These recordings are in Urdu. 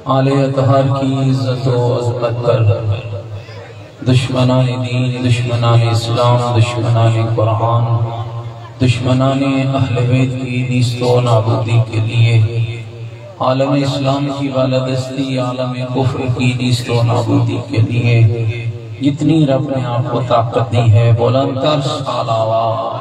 آل اطہار کی عزت و عظمت پر دشمنان دین، دشمنان اسلام، دشمنان قرآن، دشمنان اہل بیت کی نیست و نابودی کے لیے، عالم اسلام کی بالادستی، عالم کفر کی نیست و نابودی کے لیے جتنی رب نے آپ کو طاقت دی ہے بلند تر صلوات۔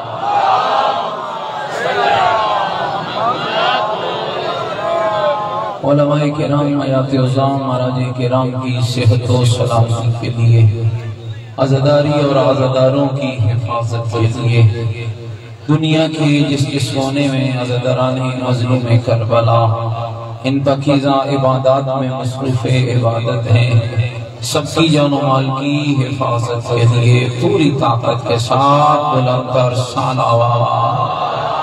علماء کرام، حیات عظام، مہاراج کرام کی صحت و سلامتی کے لیے، عزاداری اور عزاداروں کی حفاظت کے لیے، دنیا کے جس کونے میں عزاداران مظلوم کربلا ان پاکیزہ عبادات میں مصروف عبادت ہیں، سب کی جان و مال کی حفاظت کے لیے پوری طاقت کے ساتھ بلند تر صلوات۔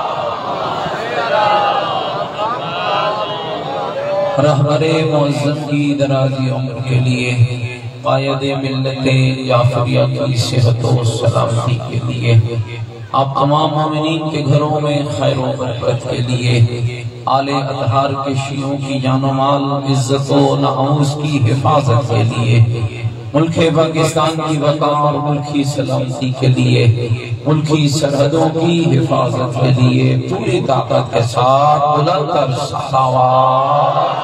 رہبر معظم کی درازی عمر کے لیے، قائد ملت جعفریہ کی صحت و سلامتی کے لیے، آپ تمام مومنین کے گھروں میں خیر و برکت کے لیے، آل اطہار کے شیعوں کی جان و مال، عزت و ناموس کی حفاظت کے لیے، ملک پاکستان کی بقا اور ملکی سلامتی کے لیے، ملکی سرحدوں کی حفاظت کے لیے پوری طاقت کے ساتھ بلند تر صلوات۔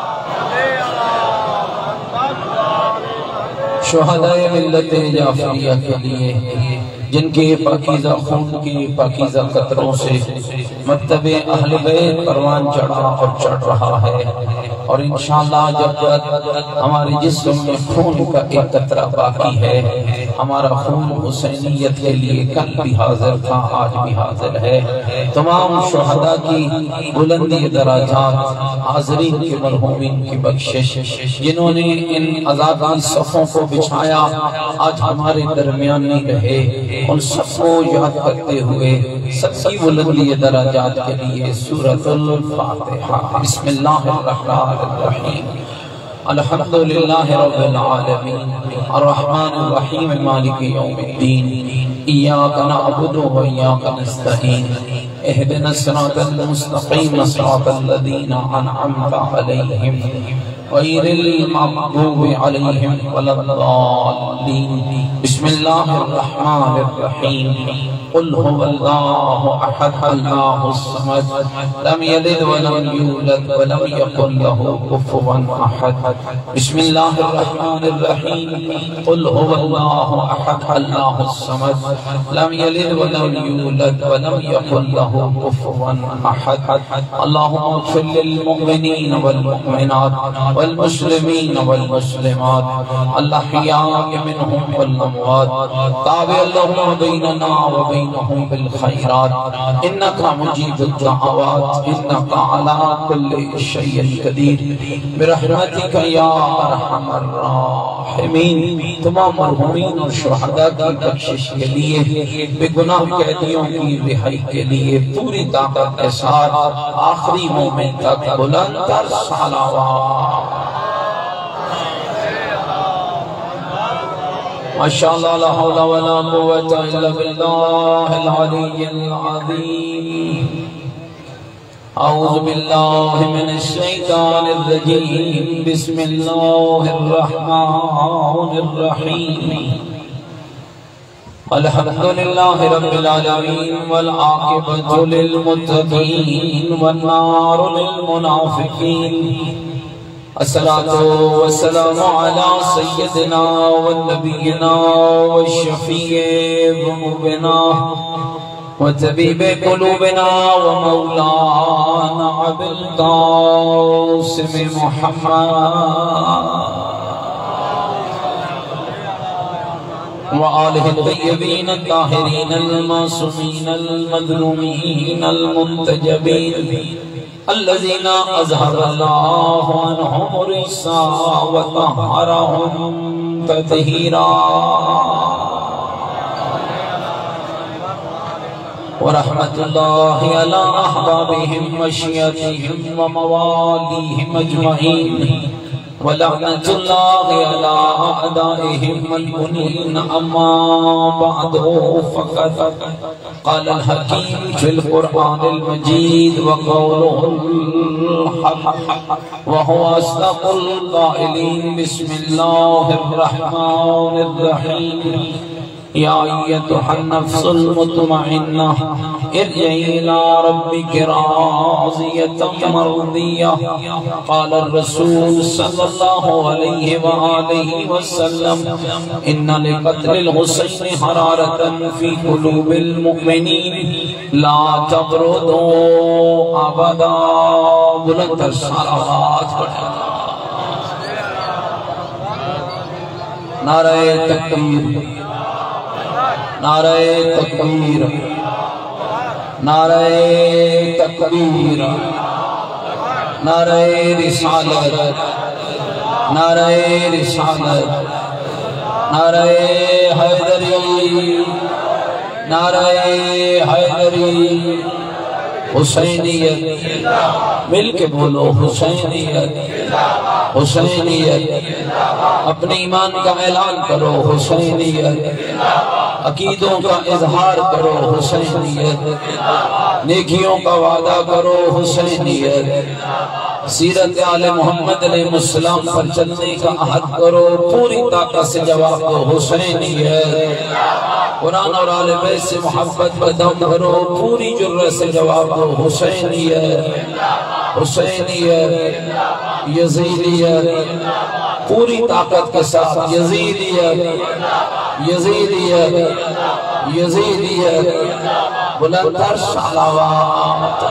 شہدائے ملت جعفریہ کے لیے، جن کے پاکیزہ خون کی پاکیزہ قطروں سے مکتب اہل بیت پروان چڑھا اور چڑھ رہا ہے، اور انشاءاللہ جب تک ہمارے جسم میں خون کا ایک قطرہ باقی ہے، ہمارا خون حسینیت کے لیے کل بھی حاضر تھا، آج بھی حاضر ہے۔ تمام شہداء کی بلندی درجات، حاضرین کے مرحومین کی بخشش، جنہوں نے ان عذابی صفوں کو بچھایا آج ہمارے درمیان نہیں رہے، ان سب کو یاد کرتے ہوئے سب کی بلندی درجات کے لیے سورۃ الفاتحہ۔ بسم اللہ الرحمن الرحیم، الحمدللہ رب العالمین، الرحمن الرحیم، مالک یوم الدین، ایاک نعبد و ایاک نستعین، اہدنا الصراط المستقیم، صراط الذین انعمت علیہم غیر المغضوب علیہم ولا الضالین۔ بسم اللہ الرحمن الرحیم، قل هو اللہ احد اللہ الصمد، لم یلد ولم یولد ولم یکن له کفوا احد۔ بسم اللہ الرحمن الرحیم، قل هو اللہ احد اللہ الصمد، لم یلد ولم یولد ولم یکن له کفوا احد۔ اللہم اغفر للمؤمنین والمؤمنات والمسلمین والمسلمات الاحیاء منهم والاموات، تابع اللہم بیننا وبینہم بالخیرات، انکا مجیب الدعوات، انکا علی کل شیء قدیر، برحمتک یا ارحم الراحمین۔ تمام مرحومین اور شہداء کی بخشش کے لیے، بے گناہ قیدیوں کی رہائی کے لیے پوری طاقت کے ساتھ آخری مومن تک بلند تر صلوات۔ ماشاءاللہ، لا حول ولا قوة الا باللہ العلی العظیم۔ اعوذ باللہ من الشیطان الرجیم، بسم اللہ الرحمن الرحیم، الحمدللہ رب العالمین، والعاقبۃ للمتقین، والنار للمنافقین۔ الصلاة والسلام على سيدنا ونبينا والشفيع ذنوبنا وطبيب قلوبنا ومولانا أبي القاسم محمد وآله الطيبين الطاهرين المعصومين المظلومين المنتجبين، الذين أظهر الله عنهم الرجس وطهرهم تطهيرا، ورحمة الله على أحبابهم وشيعتهم ومواليهم أجمعين، ولعنة الله على أعدائهم المضلين أما بعد فقد قال الحكيم في القرآن المجيد وقوله الحق وهو أصدق القائلين بسم الله الرحمن الرحيم يا أيتها النفس المطمئنة ارجعي إلى ربك راضية مرضية قال الرسول صلى الله عليه وآله وسلم إن لقتل الحسين حرارة في قلوب المؤمنين لا تبردوا أبدا بلند الصلوات نعرہ تکبیر نعرہ تکبیر نعرہ تکبیر نعرہ رسالت نعرہ رسالت نعرہ حیدری نعرہ حیدری حسینیت مل کے بولو حسینیت حسینیت اپنے ایمان کا اعلان کرو حسینیت عقیدوں کا اظہار کرو حسینیت نیکیوں کا وعدہ کرو حسینیت سیرت آل محمد علیہ السلام پر چلنے کا عہد کرو پوری طاقت سے جواب دو حسینیت قرآن اور آل بیت سے محبت کا دم بھرو پوری جرت سے جواب دو حسینیت حسینیت یزیدیت پوری طاقت کے ساتھ یزیدیت یزیدیت یزیدیت بلندر صلوات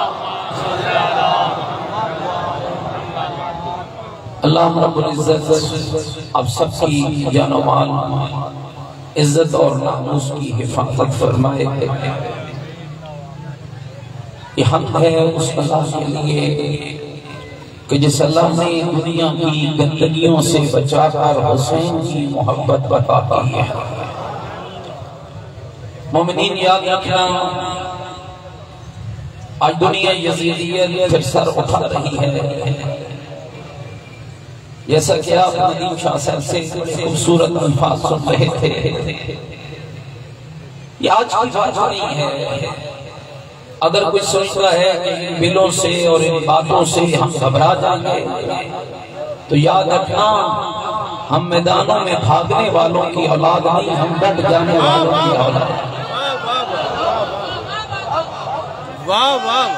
اللہ رب العزت اب سب کی جان و مال عزت اور ناموس کی حفاظت فرمائے یہ حق ہے اس اللہ کے لیے کہ جس اللہ نے دنیا کی گندگیوں سے بچا کر حسین کی محبت بتاتی ہے مومنین یاد رکھنا آج دنیا یزیدیت پھر سر اٹھا رہی ہے جیسا کہ آپ ندیم شاہ صاحب سے خوبصورت الفاظ سن رہے تھے یہ آج کی بات نہیں ہے اگر کوئی سوچتا ہے کہ ان بلوں سے اور ان باتوں سے ہم گھبرا جائیں گے تو یاد رکھنا ہم میدانوں میں بھاگنے والوں کی اولاد نہیں ہم ڈٹ جانے والوں کی اولاد واہ واہ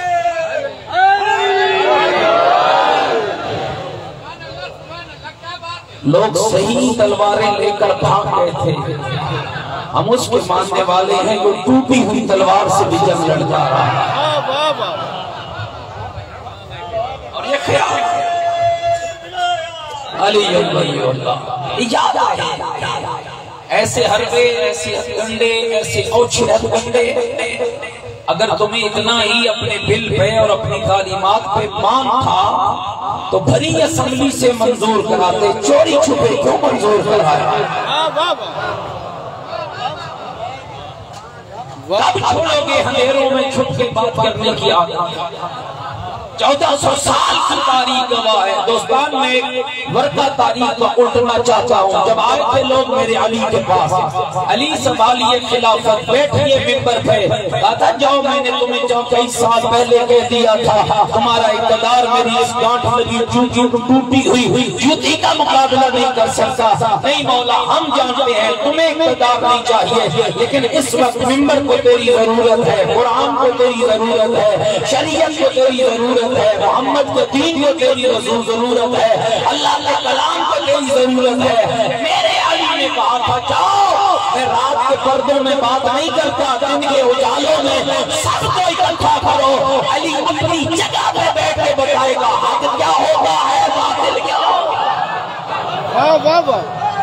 لوگ صحیح تلواریں لے کر بھاگ گئے تھے ہم اس کے ماننے والے ہیں جو ٹوٹی ہوئی تلوار سے بھی جنگ لڑتا رہا اور یہ خیال علی اللہ یاد آئے ایسے حربے ایسے ہتھکنڈے ایسے اوچھے ہتھکنڈے اگر تمہیں اتنا ہی اپنے بل پہ اور اپنی تعلیمات پہ مان تھا تو بھری اسمبلی سے منظور کراتے چوری چھپے کیوں منظور کرائے کب چھوڑو گے اندھیروں میں چھپ کے بات کرنے کی عادت 1400 سال کی تاریخ گواہ ہے دوستان میں ایک ورقہ تاریخ کا الٹنا چاہتا ہوں جب آئے تھے لوگ میرے علی کے پاس علی سنبھالیے خلافت بیٹھئے ممبر پہ کہا تھا جاؤ میں نے تمہیں 24 سال پہلے کہہ دیا تھا تمہارا اقتدار میری اس گانٹھ لگی ٹوٹی ہوئی جوتی کا مقابلہ نہیں کر سکتا نہیں مولا ہم جانتے ہیں تمہیں اقتدار نہیں چاہیے لیکن اس وقت ممبر کو تیری ضرورت ہے قرآن کو تیری ضرورت ہے شریعت کو تیری ضرورت ہے محمد کے دین کو تیری ضرورت ہے اللہ کے کلام کو تیری ضرورت ہے میرے علی نے کہا تھا جاؤ میں رات کے پردوں میں بات نہیں کرتا دن کے اجالوں میں سب کو اکٹھا کرو علی اپنی جگہ پہ بیٹھ کے بتائے گا حق کیا ہوتا ہے باطل کیا ہوگا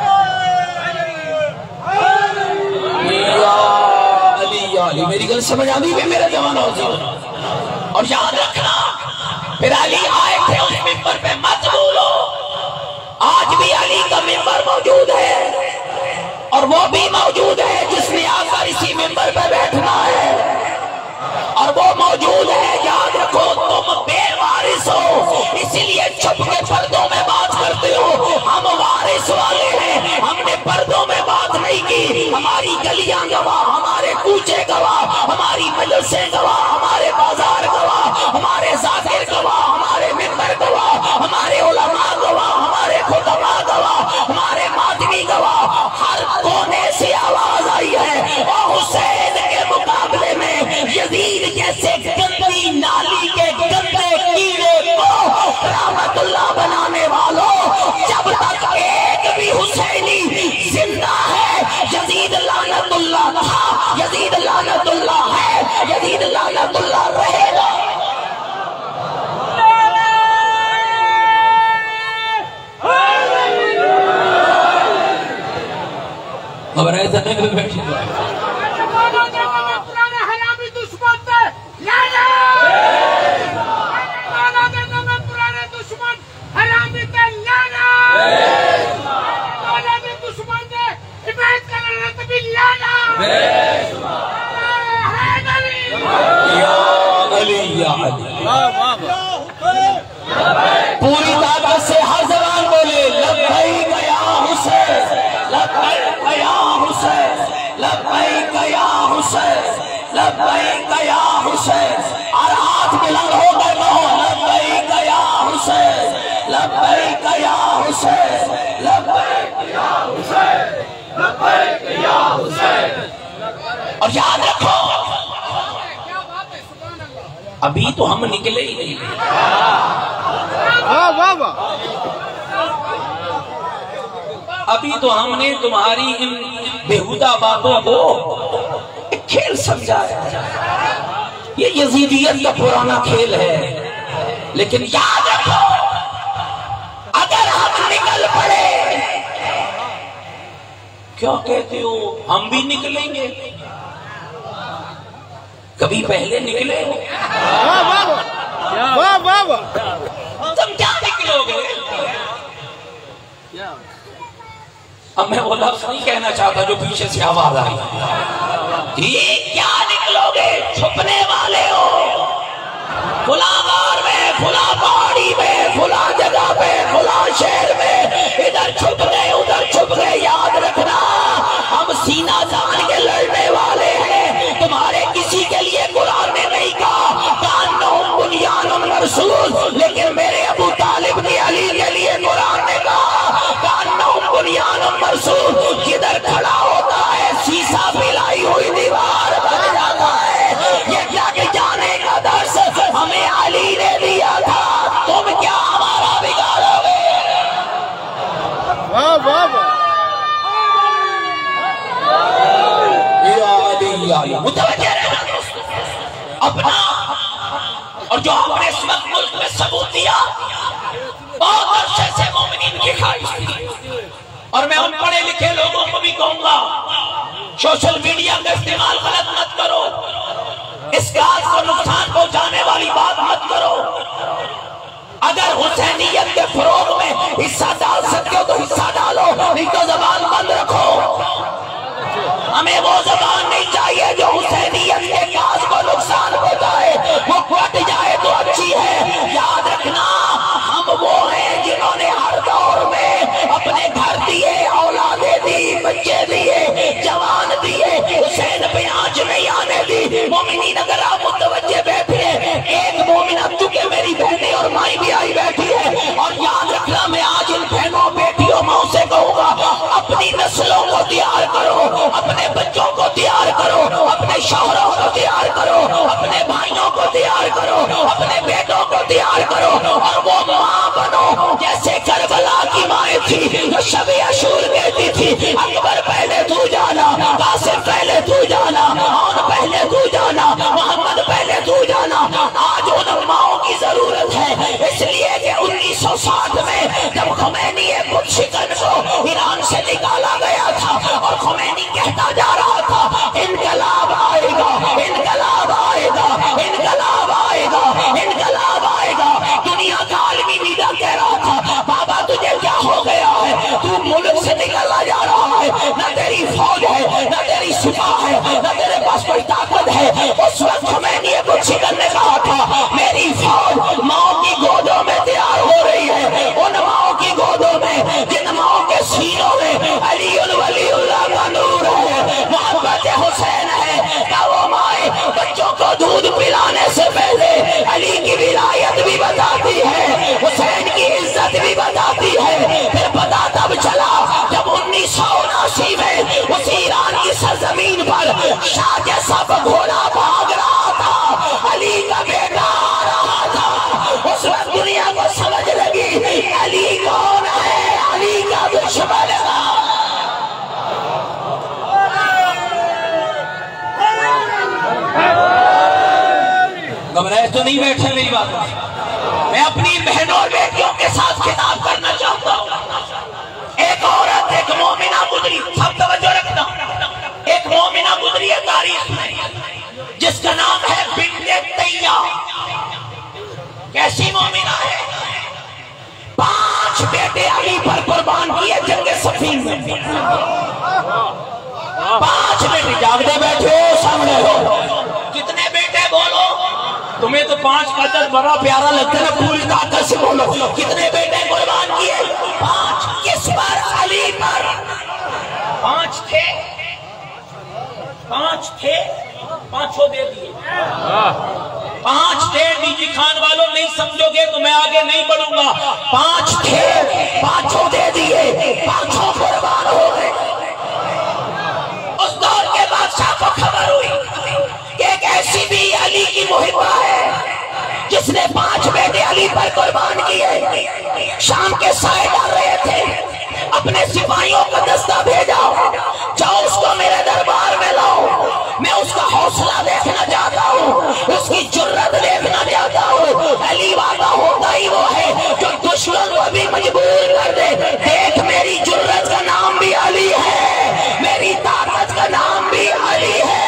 یا علی میری گل سمجھ آنی بھی میرے جوان حضور اور یاد رکھنا پھر علی آئے تھے اس ممبر پہ مت بولو آج بھی علی کا ممبر موجود ہے اور وہ بھی موجود ہے جس نے آ کر اسی ممبر پہ بیٹھنا ہے اور وہ موجود ہے یاد رکھو تم بے وارث ہو اسی لیے چھپ کے پردوں میں بات گلیاں گواہ، ہمارے کوچے گواہ، ہماری مجلسیں گواہ، ہمارے بازار گواہ، ہمارے ذاکر گواہ، ہمارے ممبر گواہ، ہمارے علماء گواہ، ہمارے خطباء گواہ، ہمارے ماتمی گواہ، ہر کونے سے آواز آئی ہے اور حسین کے مقابلے میں یزید جیسے گندی نالی کے گندے کیڑے کو رحمت اللہ بنانے والوں، جب تک ایک بھی حسینی زندہ ہے یزید لعنت اللہ تھا، یزید لعنت اللہ ہے، یزید لعنت اللہ رہے گا۔ خبر ایسا نہیں کوئی بیٹھی پوری طاقت سے ہر زبان بولے لبیک یا حسین، لبیک یا حسین، لبیک یا حسین، لبیک یا حسین، اور ہاتھ بلند ہو کر کہو لبیک یا حسین، لبیک یا حسین، لبیک یا حسین، لبیک یا حسین۔ اور یاد رکھو ابھی تو ہم نکلے ہی نہیں، ابھی تو ہم نے تمہاری ان بےہودہ باتوں کو ایک کھیل سمجھا ہے، یہ یزیدیت کا پرانا کھیل ہے، لیکن یاد رکھو اگر ہم نکل پڑے، کیا کہتے ہو ہم بھی نکلیں گے؟ کبھی پہلے نکلے تم کیا نکلو گے؟ اب میں وہ لفظ نہیں کہنا چاہتا جو پیچھے سے آواز آئی، کیا نکلو گے؟ چھپنے والے ہو، فلاں غار میں، فلاں پہاڑی میں، فلاں جگہ پہ، فلاں شہر میں، ادھر چھپ گئے ادھر چھپ گئے، یاد رکھنا ہم سینہ تان کے لڑنے والے ہیں، تمہارے کسی کے لیے قرآن نے نہیں کہا کانہم بنیان مرصوص، لیکن میرے ابو طالب نے علی کے لیے قرآن نے کہا کانہم بنیان مرصوص، جدھر کھڑا ہوتا ہے سیسا پلائی ہوئی دیوار بن جاتا ہے۔ یہ جگ جانے کا درس ہمیں علی نے دیا تھا، تم کیا ہمارا بگاڑو گے؟ متوجہ رہنا اپنا، اور جو ہم نے اس وقت ملک میں ثبوت دیا بہت عرصے سے مومنین کی خواہش تھی، اور میں ان پڑھے لکھے لوگوں کو بھی کہوں گا سوشل میڈیا کا استعمال غلط مت کرو، اس بات کو نقصان پہنچانے والی بات مت کرو، اگر حسینیت کے فروغ میں حصہ ڈال سکتے ہو تو حصہ ڈالو، نہیں تو زبان بند رکھو۔ ہمیں وہ زبان نہیں چاہیے جو حسینیت کے کاز کو نقصان پہنچائے، وہ کٹ جائے تو اچھی ہے۔ یاد رکھنا ہم وہ ہیں جنہوں نے ہر دور میں اپنے گھر دیے، اولادیں دی، بچے دیے، جوان دیے، حسین پہ آنچ نہیں آنے دی۔ مومنین اگر آپ متوجہ بیٹھے، ایک مومنہ چونکہ میری بہنیں اور مائی بھی آئی بیٹھی ہے، اور یاد رکھنا میں آج ان بہنوں بیٹیوں ماں سے کہوں گا اپنی نسلوں کو تیار کرو، اپنے بچوں کو تیار کرو، اپنے شوہروں کو تیار کرو، اپنے بھائیوں کو تیار کرو، اپنے بیٹوں کو تیار کرو، اور وہ ماں بنو جیسے کربلا کی مائیں تھی جو شب عاشور کہتی تھی اکبر پہلے تو جانا، قاسم پہلے تو جانا، عون پہلے تو جانا، محمد پہلے تو جانا۔ آج ان ماؤں کی ضرورت ہے، اس لیے کہ 1960 میں جب خمینی خود شکن کو ایران سے نکالا گیا تھا اور خمینی کہتا جا رہا تھا انقلاب آئے گا، انقلاب آئے گا، انقلاب آئے گا، انقلاب آئے گا، دنیا کا عالمی لیڈر کہہ رہا تھا بابا تجھے کیا ہو گیا ہے، تو ملک سے نکلا جا رہا ہے، نہ تیری فوج ہے، نہ تیری سپاہ ہے، نہ تیرے پاس کوئی طاقت ہے۔ اس وقت خمینی خود شکن نے کہا تھا میری فوج ماؤں کی گودوں میں تیار ہو رہی ہے، ان ماؤں کی گودوں میں جن ماؤں کے سینوں میں علی الولی اللہ کا نور ہے، محمد دودھ پلانے سے پہلے علی کی ولایت بھی بتاتی ہے، حسین کی عزت بھی بتاتی ہے۔ پھر پتہ تب چلا جب 1979 میں اس ایران کی سرزمین پر شاہ جیسا بگھوڑا بھاگ رہا تھا، علی کا بیٹا آ رہا تھا، اس وقت دنیا کو سمجھ لگی علی کون ہے، علی کا دشمن ہے۔ گھبرائے تو نہیں بیٹھے میری بات، میں اپنی بہنوں اور بیٹیوں کے ساتھ خطاب کرنا چاہتا ہوں۔ ایک عورت، ایک مومنہ گزری، سب توجہ رکھنا، ایک مومنہ گزری ہے تاریخ میں جس کا نام ہے بنت تیہ۔ کیسی مومنہ ہے؟ 5 بیٹے علی پر قربان کیے جنگ صفین میں۔ 5 بیٹے، جاگتے بیٹھے ہو سامنے ہو، کتنے بیٹے بولو؟ تمہیں تو 5 کا عدد بڑا پیارا لگتا ہے، پوری طاقت سے بولو کتنے بیٹے قربان کیے؟ 5۔ کس پر؟ علی پر۔ 5 تھے، 5 تھے، 5 دے دیے۔ 5 تھے، ڈی جی خان والوں نہیں سمجھو گے تو میں آگے نہیں بڑھوں گا۔ 5 تھے، 5 دے دیے، 5 قربان ہو گئے۔ اس دور کے بادشاہ کو خبر ہوئی کہ ایک ایسی بھی علی کی محبہ ہے جس نے 5 بیٹے علی پر قربان کیے۔ شام کے سائے ڈال رہے تھے، اپنے سپاہیوں کا دستہ بھیجا، جاؤ اس کو میرے دربار میں لاؤ، میں اس کا حوصلہ دیکھنا چاہتا ہوں، اس کی جرت دیکھنا چاہتا ہوں۔ علی وعدہ ہوتا ہی وہ ہے جو دشمن کو بھی مجبور کر دے۔ دیکھ میری جرت کا نام بھی علی ہے، میری طاقت کا نام بھی علی ہے۔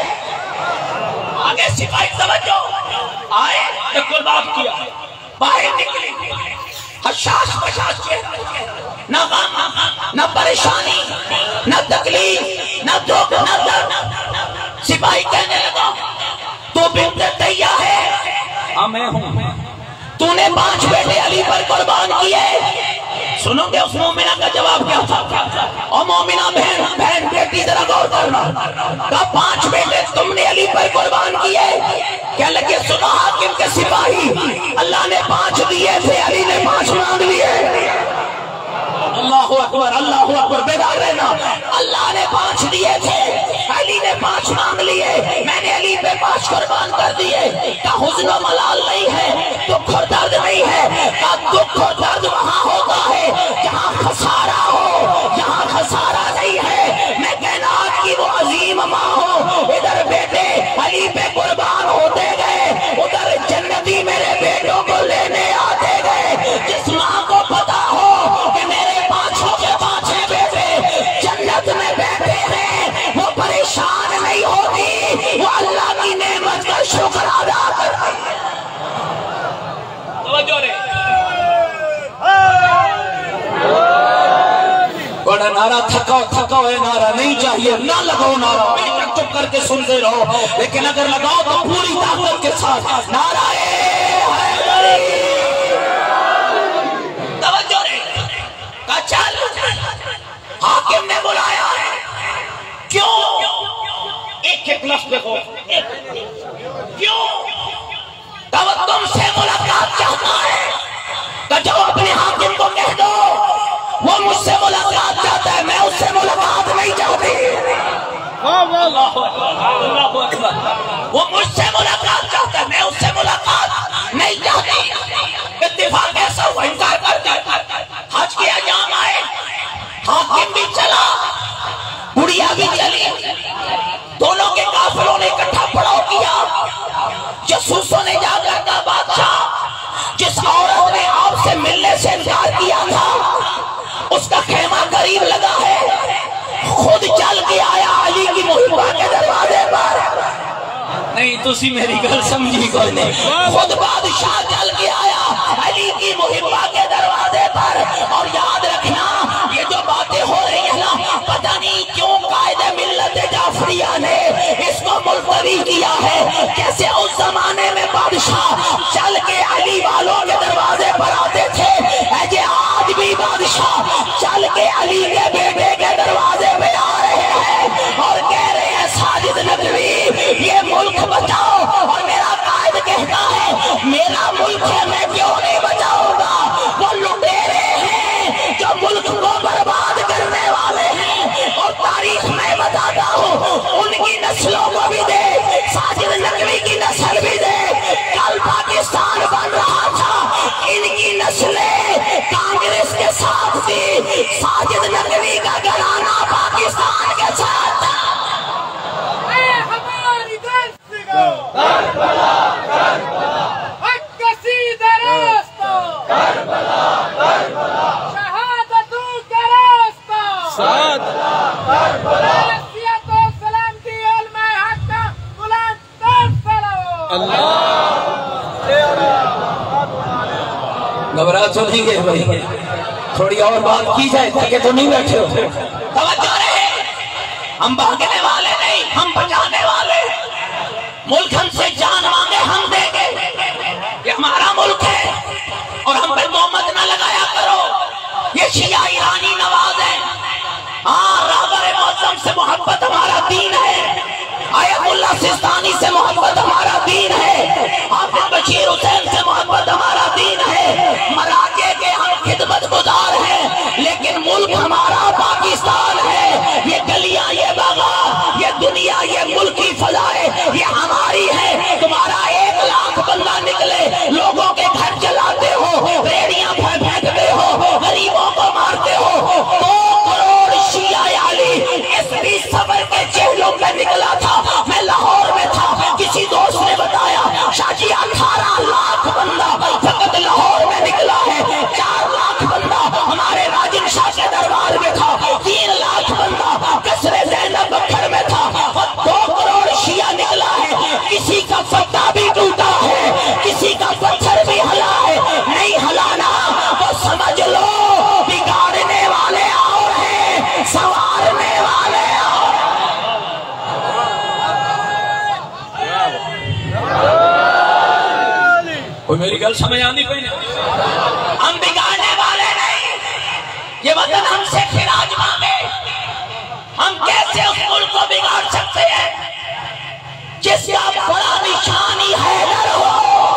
آگے سپاہی توجہ آئے، تکل بات کیا، باہر نکلی، حشاش بشاش کیا، نہ غم، نہ پریشانی، نہ تکلیف، نہ دکھ، نہ درد۔ سپاہی کہنے لگا تو بنت تیہ ہے؟ ہاں میں ہوں۔ تو نے 5 بیٹے علی پر قربان کیے؟ سنو گے اس مومنہ کا جواب کیا تھا؟ اور مومنہ بہن بیٹی ذرا غور کرنا، کہا 5 بیٹے تم نے علی پر قربان کیے؟ کیا لگے سنو حاکم کے سپاہی، اللہ نے 5 دیے تھے، علی نے 5 مانگ لیے۔ اللہ اکبر، اللہ اکبر، بیدار رہنا۔ اللہ نے 5 دیے تھے، علی نے 5 مانگ لیے، میں نے علی پہ 5 قربان کر دیے۔ کہا حزن و ملال نہیں ہے، دکھ اور درد نہیں ہے، کہا دکھ اور درد وہاں ہوتا ہے جہاں خسارہ ہو، یہاں خسارہ نہیں ہے۔ میں کائنات کی وہ عظیم ماں ہوں، ادھر بیٹے علی پہ قربان ہوتے گئے، ادھر جنتی میرے بیٹوں کو لینے آتے گئے۔ جس ماں کو پتا ہو کہ میرے 5 کے 5 بیٹے جنت میں بیٹھے ہیں، وہ پریشان نہیں ہوتی، وہ اللہ کی نعمت کا شکر ادا کرتی ہے۔ توجہ رہے، بڑا نعرہ تھکا ہوئے نعرہ نہیں چاہیے، نہ لگاؤ نعرہ، بے شک چپ کر کے سنتے رہو، لیکن اگر لگاؤ تو پوری طاقت کے ساتھ نعرہ حیدری۔ توجہ رہے، کہا چل، حاکم نے بلایا ہے، کیوں؟ ایک لفظ دیکھو، کیوں؟ کہا تم سے ملاقات چاہتا ہے، کہا جاؤ اپنے حاکم کو کہہ دو وہ مجھ سے ملاقات چاہتا ہے، میں اس سے ملاقات نہیں چاہتی۔ وہ مجھ سے ملاقات چاہتا ہے، میں اس سے ملاقات نہیں چاہتی۔ اتفاق ایسا ہوا، انکار کر دیا۔ حج کے ایام آئے، حاکم بھی چلا، بڑھیا بھی چلی، دونوں کے کافروں نے اکٹھا پڑاؤ کیا۔ جاسوسوں نے جا کر کہا بادشاہ جس عورت نے آپ سے ملنے سے انکار کیا تھا اس کا خیمہ قریب لگا ہے، خود چل کے آیا علی کی محبہ کے دروازے پر۔ نہیں تسی میری گل سمجھی کوئی نہیں، خود بادشاہ چل کے آیا علی کی محبہ کے دروازے پر۔ اور یاد رکھنا یہ جو باتیں ہو رہی ہیں نا، پتہ نہیں کیوں قائد ملت جعفریہ نے اس کو ملتوی کیا ہے۔ جیسے اس زمانے میں بادشاہ چل کے علی والوں کے دروازے پر آتے تھے، ایسے آج بھی بادشاہ چل کے علی کے بیٹے کے دروازے پہ آ رہے ہیں اور کہہ رہے ہیں ساجد نقوی یہ ملک بچاؤ ملک ہے میں کیوں نہیں بچاؤں گا؟ وہ لٹیرے ہیں جو ملک کو برباد کرنے والے ہیں، اور تاریخ میں بتاتا ہوں ان کی نسلوں کو بھی دے، ساجد نقوی کی نسل بھی دے۔ کل پاکستان بن رہا تھا، ان کی نسلیں کانگریس کے ساتھ تھی، ساجد نقوی کا گھرانہ پاکستان کے ساتھ تھا۔ کربلا کربلا حق کشیدہ راستہ، کربلا کربلا شہادتوں کا راستہ، کربلا کربلا حیثیت و سلامتی علماء حق کا بلند تر سلام۔ اللہ گھبرا تو نہیں گئے بھائی، تھوڑی اور بات کی جائے تاکہ تو نہیں بیٹھے ہو۔ توجہ رہے، ہم بھاگنے والے نہیں، ہم بچانے والے۔ ملک ہم سے جان مانگے ہم دیں گے، یہ ہمارا ملک ہے، اور ہم پہ تہمت نہ لگایا کرو، یہ شیعہ ایرانی نواز ہے۔ ہاں، راہبر معظم سے محبت ہمارا دین ہے، آیت اللہ سستانی سے محبت ہمارا دین ہے، حافظ بشیر حسین سے محبت ہمارا دین ہے، مراجع کے ہم خدمت گزار ہیں، لیکن ملک ہمارا پاکستان ہے۔ یہ گلیاں، یہ باغاں، یہ دنیا، یہ ملکی فضائیں، یہ ہماری ہے۔ تمہارا 1 لاکھ بندہ نکلے، لوگوں کے گھر جلاتے ہو، ریڑیاں پھینکتے ہو، غریبوں کو مارتے ہو۔ 2 کروڑ شیعہ علی اس 20 صفر کے چہلوں پہ نکلا تھا۔ میں لاہور میں تھا، کسی دوست نے بتایا شاہ جی 18 لاکھ بندہ فقط لاہور میں نکلا ہے، 4 لاکھ بندہ ہمارے راجن شاہ کے دربار میں تھا، 3 لاکھ بندہ قصر زینب بکھر میں تھا، اور 2 کروڑ شیعہ نکلا ہے۔ کسی کا فتح بھی ٹوٹا ہے، کسی کا پتھر بھی ہلا ہے، نہیں ہلانا تو سمجھ لو بگاڑنے والے اور ہیں، سنوارنے والے اور ہیں۔ کوئی میری گل سمجھ آنی کوئی نہیں؟ ہم بگاڑنے والے نہیں، یہ وطن ہم سے خراج مانگے، ہم کیسے اس ملک کو بگاڑ سکتے ہیں جس کا بڑا نشانی حیدر ہو؟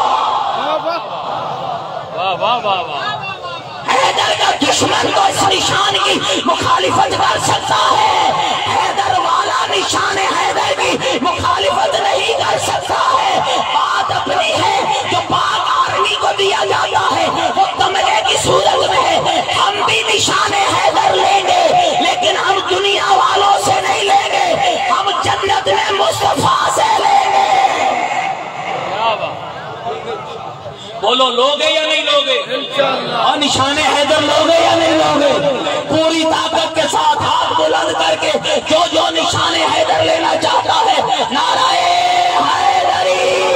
حیدر کا دشمن تو اس نشان کی مخالفت کر سکتا ہے، حیدر والا نشان حیدر کی مخالفت نہیں کر سکتا ہے۔ بات اپنی ہے جو پاک آرمی کو دیا جاتا ہے، وہ تمغے کی صورت میں ہے۔ ہم بھی نشان حیدر لیں گے، لیکن ہم دنیا والوں سے نہیں لیں گے، ہم جنت میں مصطفیٰ سے لیں گے۔ بولو لوگے یا نہیں لوگے؟ اور نشان حیدر لوگے یا نہیں لوگے؟ پوری طاقت کے ساتھ ہاتھ بلند کر کے جو نشان حیدر لینا چاہتا ہے، نعرہ حیدری۔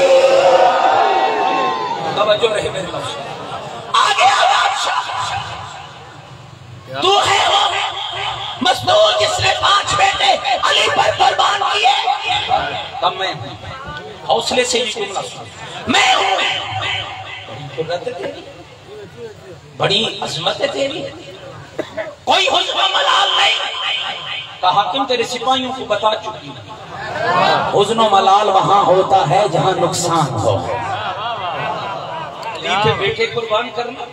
توجہ رہے میرے پاس، آگے بادشاہ تو ہے وہ مزدور جس نے 5 بیٹے علی پر قربان کیے۔ تب میں حوصلے سے یہ جملہ سن، میں ہوں، بڑی عظمت ہے تیری، کوئی حزن و ملال نہیں، کہ حاکم تیرے سپاہیوں کو بتا چکی، حزن و ملال وہاں ہوتا ہے جہاں نقصان ہو۔ علی پہ بیٹے قربان کرنا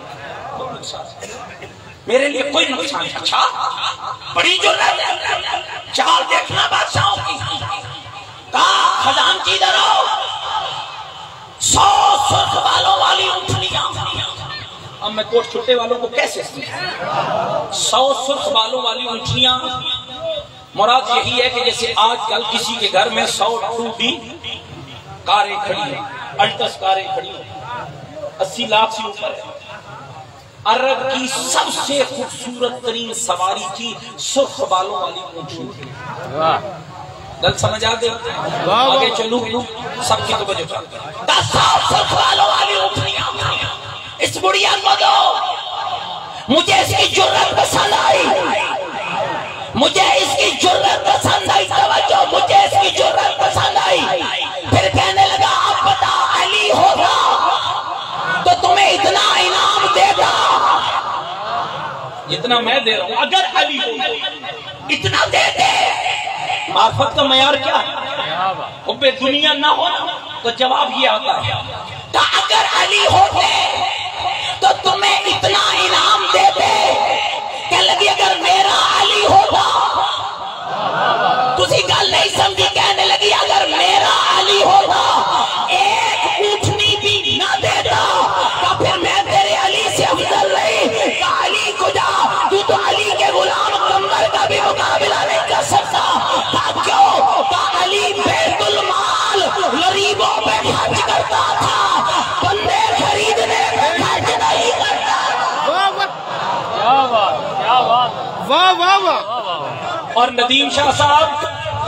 میرے لیے کوئی نقصان نہیں۔ اچھا بڑی جرات ہے، چال دیکھنا بادشاہوں کی، کہا خزانچی درو 100 سرخ بالوں والی اونٹنیاں۔ اب میں کوٹ چھٹے والوں کو کیسے سمجھوں؟ 100 سرخ بالوں والی اونٹنیاں، مراد یہی ہے کہ جیسے آج کل کسی کے گھر میں 100 2D کاریں کھڑی ہیں، الٹس کاریں کھڑی ہیں، 80 لاکھ سے اوپر ہے۔ عرب کی سب سے خوبصورت ترین سواری تھی سرخ بالوں والی اونٹنی۔ گل سمجھ آ گئی؟ آگے چلو سب کی توجہ چاہتے ہیں۔ 10 سرخ بالوں والی اونٹنیاں اس بڑھیا کو دو، مجھے اس کی جرت پسند آئی، مجھے اس کی جرت پسند آئی، توجہ، مجھے اس کی جرت پسند آئی۔ پھر کہنے لگا اب بتا علی ہوگا تو تمہیں اتنا انعام دے گا جتنا میں دے رہا ہوں، اگر علی ہوگا اتنا دے دے۔ معرفت کا معیار کیا ہے؟ حب دنیا نہ ہونا تو جواب یہ آتا ہے کہ اگر علی ہوتے تو تمہیں اتنا انعام دیتے کہ لگی اگر میرا علی ہوتا. تسی گل نہیں سمجھی، کہنے لگی اگر میرا علی ہوتا ایک اٹھنی بھی نہ دیتا تو پھر میں تیرے علی سے افضل نہیں. کہ علی کو جا، تو علی کے غلام کمبر کا بھی مقابلہ نہیں کر سکتا. کیوں؟ کہ علی بیت المال غریبوں پہ خرچ کرتا تھا، بندے خریدنے پہ خرچ نہیں کرتا. کیا بات، کیا بات، واہ واہ واہ. اور ندیم شاہ صاحب،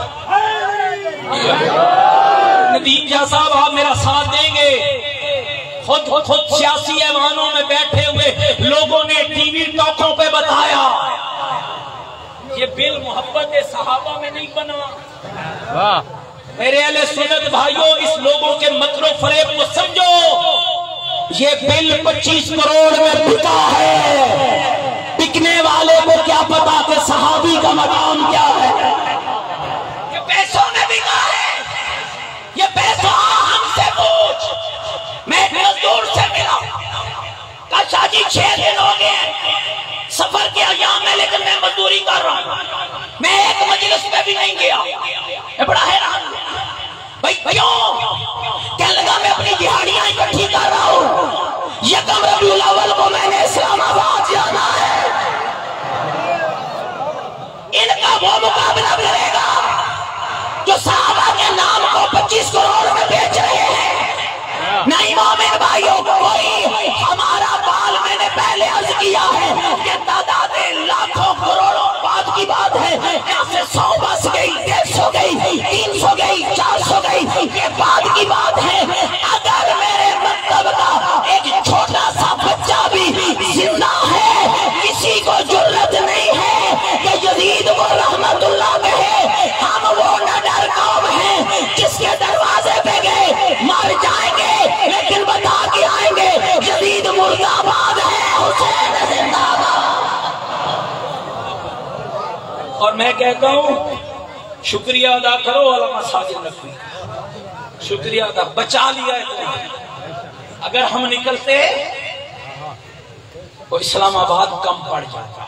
ندیم شاہ صاحب آپ میرا ساتھ دیں گے. خود سیاسی ایوانوں میں بیٹھے ہوئے لوگوں نے ٹی وی ٹاکوں پہ بتایا یہ بل محبت صحابہ میں نہیں بنا. میرے اہل سنت بھائیوں، اس لوگوں کے مکر و فریب کو سمجھو. یہ بل 25 کروڑ میں بکا ہے. بکنے والے کو کیا پتا کہ صحابی کا مقام کیا ہے. یہ پیسوں میں بکا ہے. یہ پیسہ ہم سے پوچھ. میں ایک مزدور سے ملا، کہا شاہ جی 6 دن ہو گئے سفر کے ایام میں، لیکن میں مزدوری کر رہا ہوں، میں ایک مجلس پہ بھی نہیں گیا. میں بڑا حیران بھائی کیوں؟ کہنے لگا میں اپنی دہاڑیاں اکٹھی کر رہا ہوں، یکم ربیع الاول کو میں نے اسلام آباد جانا ہے. ان کا وہ مقابلہ کرے گا جو صحابہ کے نام کو 25 کروڑ میں بیچ رہے ہیں. نہیں مومن بھائیوں، کوئی ہمارا بال میں نے پہلے عرض کیا ہے کہ تعداد لاکھوں کروڑوں بات کی بات ہے. یہاں سے 100 بس گئی، 150 گئی، 300 گئی، 400 گئی، یہ بات کی بات ہے. اگر میرے مکتب کا ایک چھوٹا سا بچہ بھی زندہ ہے، کسی کو جرت نہیں ہے کہ یزید کو رحمت اللہ کہے. ہم وہ نڈر قوم ہیں جس کے دروازے پہ گئے مر جائیں گے لیکن بتا کے آئیں گے یزید مرد آباد ہے، حسین زندہ باد. اور میں کہتا ہوں شکریہ ادا کرو علامہ ساجد نقوی، شکریہ ادا، بچا لیا ہے. اگر ہم نکلتے تو اسلام آباد کم پڑ جاتا،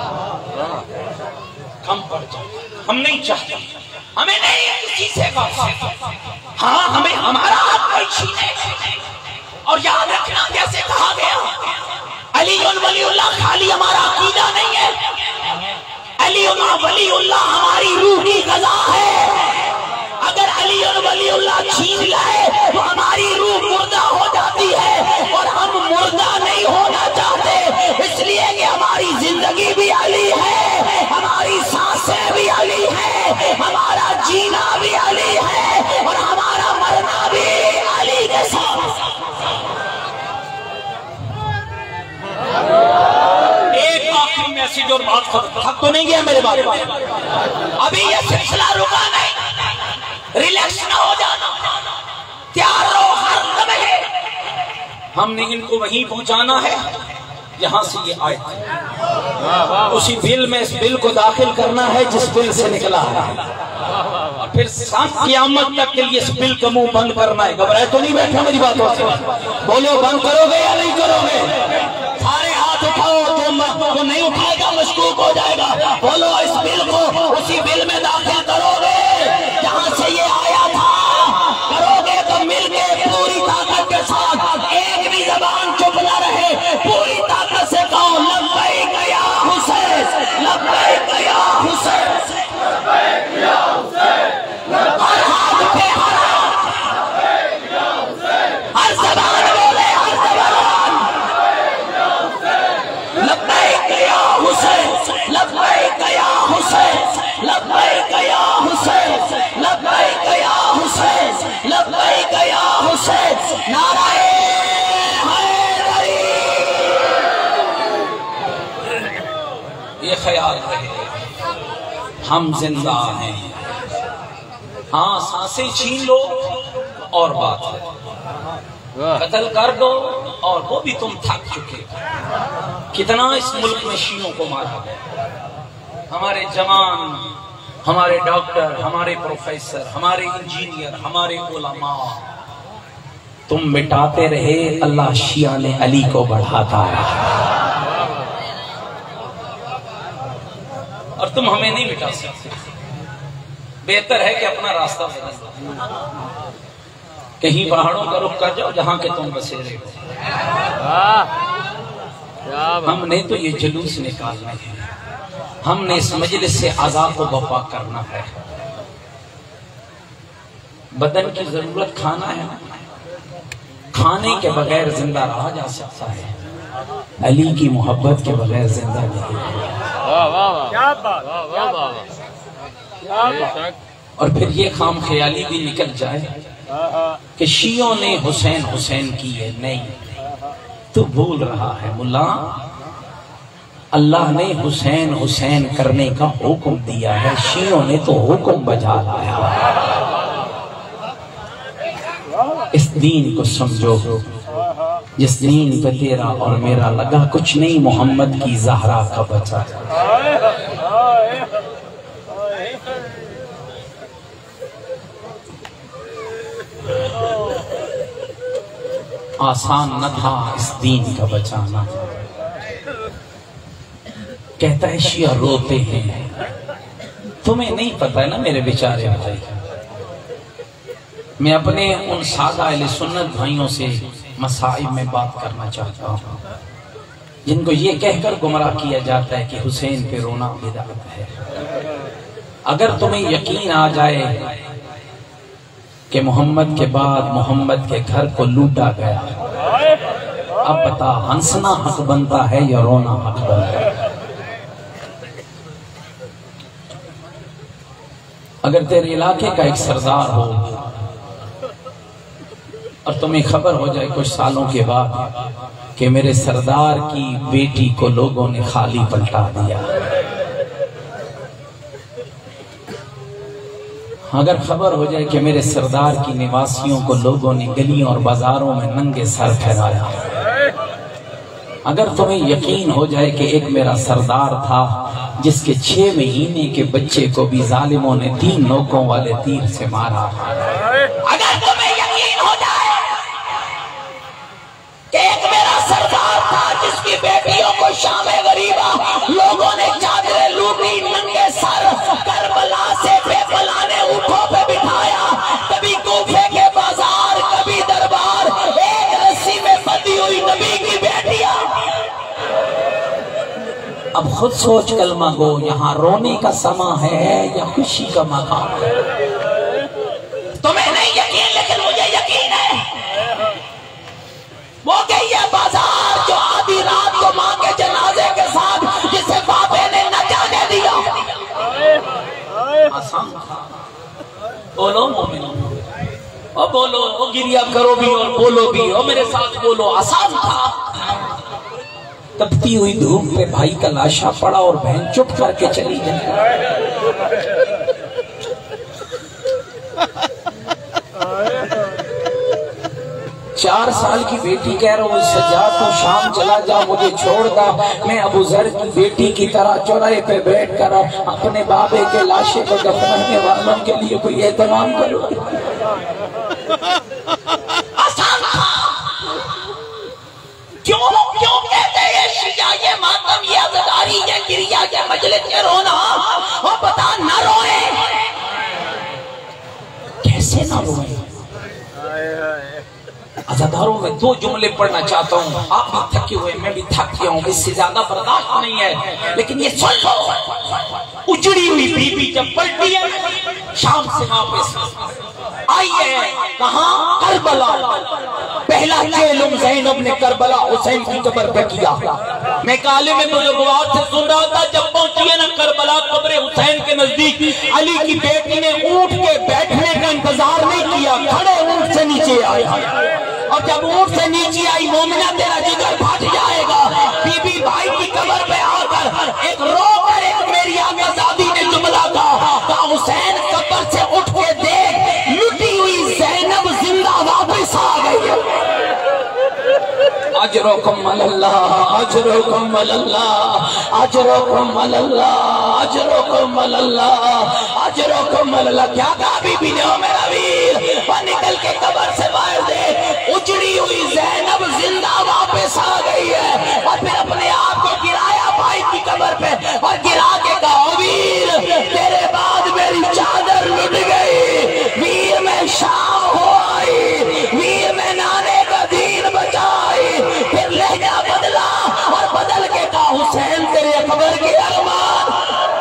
کم پڑ جاتا. ہم نہیں چاہتے، ہمیں نہیں ہے کسی سے غصہ. ہاں ہمیں ہمارا حق کوئی چھینے. اور یاد رکھنا جیسے کہا گیا علی ولی اللہ خالی ہمارا عقیدہ نہیں ہے، علی ولی اللہ ہماری روح کی غذا ہے. اگر علی ولی اللہ چھین لائے تو ہماری روح مردہ ہو جاتی ہے، اور ہم مردہ نہیں ہونا چاہتے. اس لیے کہ ہماری زندگی بھی علی ہے، ہماری سانسیں بھی علی ہے، ہمارا جینا بھی علی ہے، اور ہمارا مرنا بھی علی کے ساتھ. ایک آخری میسیج اور بات ختم. حق تو نہیں گیا میرے بارے میں، ابھی یہ سلسلہ رکا نہیں. ریلیکس نہ ہو جانا، تیار رہو ہر لمحے. ہم نے ان کو وہیں پہنچانا ہے یہاں سے یہ آئے تھے. اسی بل میں اس بل کو داخل کرنا ہے جس بل سے نکلا ہے، اور پھر قیامت تک کے لیے اس بل کا منہ بند کرنا ہے. گھبرائے تو نہیں بیٹھا میری باتوں سے؟ بولو بند کرو گے یا نہیں کرو گے؟ سارے ہاتھ اٹھاؤ. جو نہیں اٹھائے گا مشکوک ہو جائے گا. بولو اس بل کو اسی بل میں داخل کرو گے جہاں سے یہ آیا تھا. کرو گے تو مل کے پوری طاقت کے ساتھ، ایک بھی زبان چپ نہ رہے، پوری طاقت سے کہو لبیک یا حسین، لبیک یا حسین، لبیک یا حسین. ہر ہاتھ پہ ہر زبان بولے، ہر زبان لبیک یا حسین، لبیک یا حسین، لبیک یا حسین، لبیک یا حسین، لبیک یا حسین. نعرہ حیدری. یہ خیال رہے ہم زندہ ہیں. ہاں سانسیں چھین لو اور بات ہے، قتل کر دو اور وہ بھی تم تھک چکے. کتنا اس ملک میں شیعوں کو مارا گیا. ہمارے جوان، ہمارے ڈاکٹر، ہمارے پروفیسر، ہمارے انجینئر، ہمارے علماء تم مٹاتے رہے اللہ شیعہ علی کو بڑھاتا رہا، اور تم ہمیں نہیں مٹا سکتے۔ بہتر ہے کہ اپنا راستہ بدل دو، کہیں پہاڑوں کا رخ کر جاؤ جہاں کے تم بسیرے ہو۔ ہم نے تو یہ جلوس نکالنا ہے، ہم نے اس مجلس سے عذاب کو بپا کرنا ہے۔ بدن کی ضرورت کھانا ہے، کھانے کے بغیر زندہ رہا جا سکتا ہے، علی کی محبت کے بغیر زندہ نہیں۔ اور پھر یہ خام خیالی بھی نکل جائے کہ شیعوں نے حسین حسین کی ہے، نہیں، تو بھول رہا ہے ملا، اللہ نے حسین حسین کرنے کا حکم دیا ہے، شیعوں نے تو حکم بجا لایا۔ اس دین کو سمجھو، جس دین پہ تیرا اور میرا لگا کچھ نہیں، محمد کی زہرا کا بچا۔ آسان نہ تھا اس دین کا بچانا۔ کہتا ہے شیعہ روتے ہیں، تمہیں نہیں پتہ ہے نا میرے بیچارے بھائی۔ میں اپنے ان سادہ اہل سنت بھائیوں سے مصائب میں بات کرنا چاہتا ہوں جن کو یہ کہہ کر گمراہ کیا جاتا ہے کہ حسین پہ رونا بدعت ہے۔ اگر تمہیں یقین آ جائے کہ محمد کے بعد محمد کے گھر کو لوٹا گیا، اب بتا ہنسنا حق بنتا ہے یا رونا حق بنتا ہے؟ اگر تیرے علاقے کا ایک سردار ہو اور تمہیں خبر ہو جائے کچھ سالوں کے بعد کہ میرے سردار کی بیٹی کو لوگوں نے خالی پلٹا دیا، اگر خبر ہو جائے کہ میرے سردار کی نواسیوں کو لوگوں نے گلیوں اور بازاروں میں ننگے سر پھیلایا، اگر تمہیں یقین ہو جائے کہ ایک میرا سردار تھا جس کے 6 مہینے کے بچے کو بھی ظالموں نے 3 نوکوں والے تیر سے مارا، اگر تمہیں یقین ہو جائے کہ ایک میرا سردار تھا جس کی بیٹیوں کو شام غریبہ لوگوں نے چادریں لوٹی، ننگے سر کربلا سے بے پلانے اونٹوں پہ بٹھایا، کبھی کوفے کے بازار کبھی دربار، ایک رسی میں بندھی ہوئی نبی کی بیٹیاں۔ اب خود سوچ کلمہ گو، یہاں رونے کا سما ہے یا خوشی کا مقام ہے؟ تمہیں نہیں یقین لیکن مجھے یقین ہے، وہ گئی ہے بازار جو آدھی رات کو ماں کے جنازے کے ساتھ جسے بابے نے نہ جانے دیا۔ آسان تھا، بولو مومنوں، او بولو، او گریا کرو بھی اور بولو بھی، او میرے ساتھ بولو، آسان تھا۔ تپتی ہوئی دھوپ پہ بھائی کا لاشا پڑا اور بہن چپ کر کے چلی جائے۔ 4 سال کی بیٹی کہہ رہا ہوں سجاد تو شام چلا جا مجھے چھوڑ دا، میں ابو ذر کی بیٹی کی طرح چوراہے پہ بیٹھ کر اپنے بابے کے لاشے کو دفنانے والوں کے لیے کوئی اہتمام کروں۔ آسان تھا، کیوں کہتے ہیں شیعہ یہ ماتم یہ عزاداری یہ گریہ یہ مجلس یہ رونا؟ وہ بتا نہ روئے، کیسے نہ روئے؟ عزاداروں میں 2 جملے پڑھنا چاہتا ہوں، آپ بھی تھکے ہوئے میں بھی تھک گیا ہوں، اس سے زیادہ برداشت نہیں ہے، لیکن یہ سن لو۔ اجڑی ہوئی بی بی جب پلٹی ہے شام سے واپس آئی ہے کہاں؟ کربلا۔ پہلا چیلم زینب نے کربلا حسین کی قبر پہ کیا۔ میں کالے میں بزرگوار سے سن رہا تھا جب پہنچی ہے نا کربلا قبر حسین کے نزدیک، علی کی بیٹی نے اونٹ کے بیٹھنے کا انتظار نہیں کیا، کھڑے اونٹ سے نیچے آئی، اور جب اونٹ سے نیچے آئی مومنہ تیرا جگر پھٹ جائے گا۔ بی بی بھائی کی قبر پہ آ کر ایک رو کر ایک میری آقا زادی نے جملہ کہا، حسین قبر سے اٹھ کے دیکھ لٹی ہوئی زینب زندہ واپس آ گئی۔ اجرکم اللہ اجرکم اللہ اجرکم اللہ اجرکم اللہ اجرکم اللہ۔ کیا کہا بی بی نے؟ او میرا ویر، نکل کے قبر سے باہر دے، لٹی ہوئی زینب زندہ واپس آ گئی ہے، اور پھر اپنے آپ کو گرایا بھائی کی قبر پہ اور گرا کے کہا ویر تیرے بعد میری چادر لٹ گئی، ویر میں شام ہو آئی، ویر میں نانے کا دین بچائی۔ پھر لہجہ بدلا اور بدل کے کہا حسین تیرے قبر کے ارمان،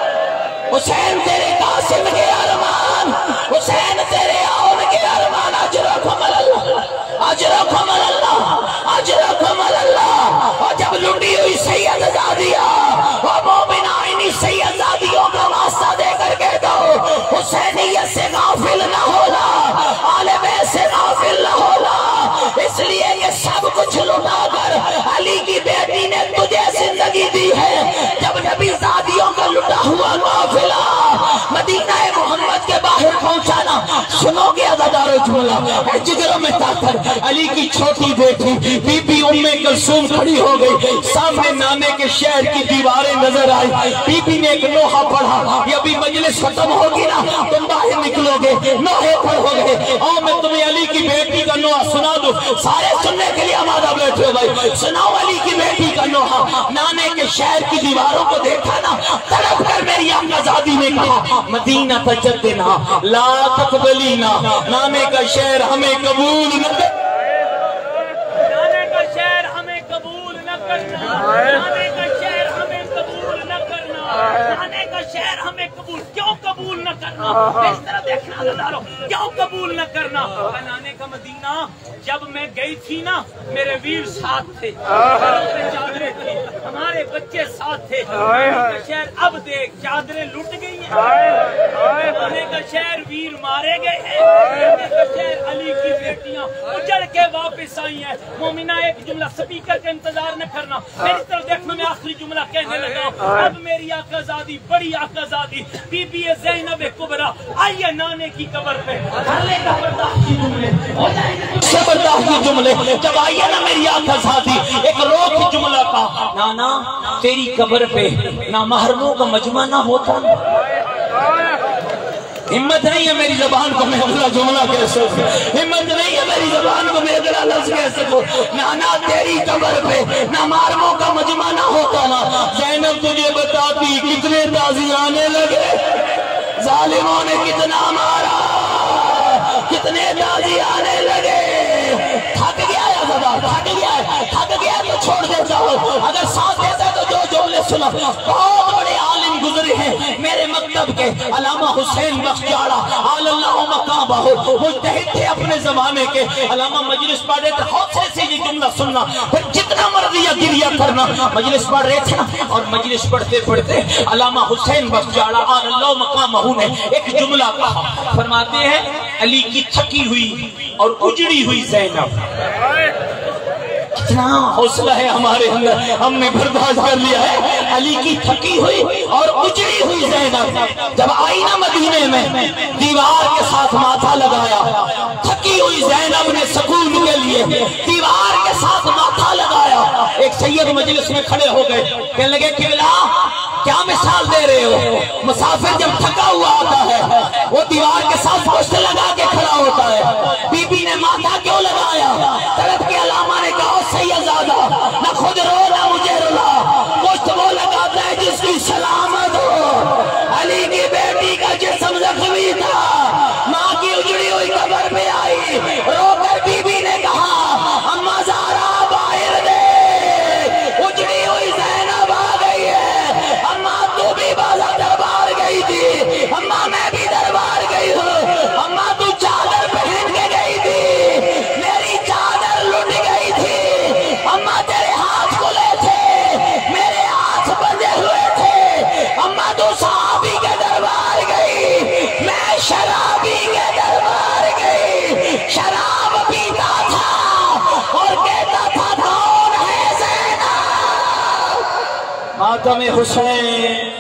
حسین تیرے قاسم کے ارمان، حسین تیرے آن کے ارمان، اجرکم اللہ، اجرکم اللہ، اجرکم اللہ۔ اور جب لٹی ہوئی سید زادیہ اور مومنہ انہی سید زادیوں کا واسطہ دے کر کہتا ہو حسینیت سے غافل نہ ہونا، آل بیت سے غافل نہ ہونا، اس لیے یہ سب کچھ لٹا کر علی کی بیٹی نے تجھے زندگی دی ہے۔ جب نبی زادیوں کا لٹا ہوا قافلہ مدینہ محمد کے باہر پہنچا نا، سنو گے عزادارو جملہ، جگروں میں طاقت، علی کی چھوٹی بیٹی بی بی ام کلثوم کھڑی ہو گئی، سامنے نانے کے شہر کی دیواریں نظر آئی، بی بی نے ایک نوحہ پڑھا، یہ ابھی مجلس ختم ہوگی نا تم باہر نکلو گے، نوحے پڑھو گے، اور میں تمہیں علی کی بیٹی کا نوحہ سنا دوں، سارے سننے کے لیے آمادہ بیٹھے ہو بھائی، سناؤ علی کی بیٹی کا نوحہ۔ نانے کے شہر کی دیواروں کو دیکھا نا، تڑپ کر میری آقا زادی نے کہا مدینہ تجدنا لا تقبلینا، نانے کا شہر ہمیں قبول نہ کرنا، نانے کا شہر ہمیں قبول نہ کرنا، نانے کا شہر ہمیں قبول نہ کرنا، نانے کا شہر ہمیں قبول کیوں قبول نہ کرنا؟ اس طرح دیکھنا گزارو، کیوں قبول نہ کرنا؟ نانے کا مدینہ جب میں گئی تھی نا میرے ویر ساتھ تھے، چادریں تھی، ہمارے بچے ساتھ تھے، نانے کا شہر اب دیکھ چادریں لٹ گئی ہیں، نانے کا شہر ویر مارے گئے ہیں، نانے کا شہر علی کی بیٹیاں اجڑ کے واپس آئی ہیں۔ مومنہ ایک جملہ سپیکر کا انتظار نہ کرنا، میری طرف دیکھنا، میں آخری جملہ کہنے لگا ہوں۔ اب میری آقا زادی، بڑی آقا زادی بی بی زینب کبریٰ آئیے نانے کی قبر پہ، زبردست جملے زبردست جملے، جب آئیے نا میری آقا زادی ایک روک جملہ کا، نانا تیری قبر پہ نامحرموں کا مجمع نہ ہوتا نا، ہمت نہیں ہے میری زبان کو میں اگلا جملہ کہہ سکوں، ہمت نہیں ہے میری زبان کو میں اگلا لفظ کہہ سکوں، نانا تیری قبر پہ نامحرموں کا مجمع نہ ہوتا نا، زینب تجھے بتاتی کتنے تازی آنے لگے، ظالموں نے کتنا مارا، کتنے تازی آنے لگے، تھک گیا ہے زبا، تھک گیا ہے، تھک گیا ہے تو چھوڑ دیتا ہوں، اگر ساتھ دیتا ہے تو جو جملے سنا، بہت بڑے عالم گزرے ہیں میرے مکتب کے، علامہ حسین بخش جاڑا آل اللہ مقامہ، مجتہد تھے اپنے زمانے کے، علامہ مجلس پڑھ رہے تھے، حوصلے سے یہ جملہ سننا، پھر جتنا مرضی گریہ کرنا، مجلس پڑھ رہے تھے نا، اور مجلس پڑھتے پڑھتے علامہ حسین بخش جاڑا آل اللہ مقامہ نے ایک جملہ کہا، فرماتے ہیں علی کی تھکی ہوئی اور اجڑی ہوئی زینب، کتنا حوصلہ ہے ہمارے اندر، ہم نے برداشت کر لیا ہے، علی کی تھکی ہوئی اور اجڑی ہوئی زینب جب آئی نا مدینے میں، دیوار کے ساتھ ماتھا لگایا، تھکی ہوئی زینب نے سکون کے لیے دیوار کے ساتھ ماتھا لگایا، ایک سید مجلس میں کھڑے ہو گئے، کہنے لگے قبلہ کیا مثال دے رہے ہو، مسافر جب تھکا ہوا آتا ہے وہ دیوار کے ساتھ پشت لگا کے کھڑا ہوتا ہے، بی بی نے ماتھا کیوں لگایا؟ طرف کے علامہ نے کہا سیدزادہ نہ خود رو نہ مجھے رلا، پشت وہ لگاتا ہے جس کی سلامت ہو، علی کی بیٹی کا جسم زخمی تھا، ماں کی اجڑی ہوئی قبر پہ آئی، رو کر بی بی نے کہا اماں زہرا باہر دے، اجڑی ہوئی زینب آ گئی ہے، اماں تو بھی بازا دربار گئی تھی، اماں میں بھی دربار گئی ہوں، اماں تو چادر پہن کے گئی تھی، میری چادر لٹ گئی تھی، اماں تیرے ہاتھ کھلے تھے، میرے ہاتھ بندھے ہوئے تھے، اماں تو صحابی کے دربار گئی، میں شرابی کے دربار گئی، شراب پیتا تھا اور کہتا تھا کون ہے زینب، ماتم حسین